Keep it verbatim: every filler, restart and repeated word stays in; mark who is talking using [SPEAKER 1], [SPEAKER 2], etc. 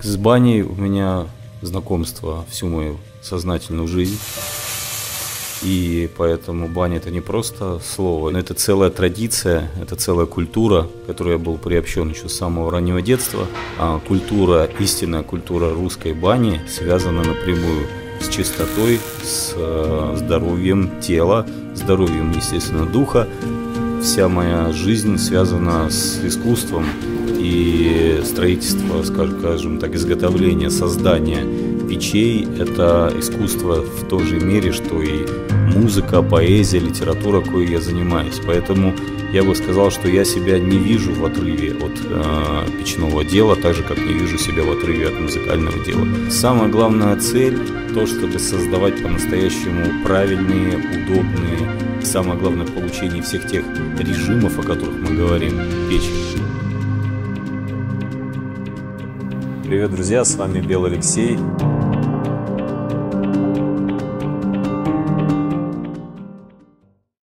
[SPEAKER 1] С баней у меня знакомство всю мою сознательную жизнь. И поэтому баня – это не просто слово, но это целая традиция, это целая культура, к которой я был приобщен еще с самого раннего детства. А культура, истинная культура русской бани связана напрямую с чистотой, с здоровьем тела, здоровьем, естественно, духа. Вся моя жизнь связана с искусством и строительство, скажем так, изготовление, создание печей – это искусство в той же мере, что и музыка, поэзия, литература, кое я занимаюсь. Поэтому я бы сказал, что я себя не вижу в отрыве от э, печного дела, так же, как не вижу себя в отрыве от музыкального дела. Самая главная цель – то, чтобы создавать по-настоящему правильные, удобные, самое главное – получение всех тех режимов, о которых мы говорим, печи.
[SPEAKER 2] Привет, друзья, с вами Бел Алексей.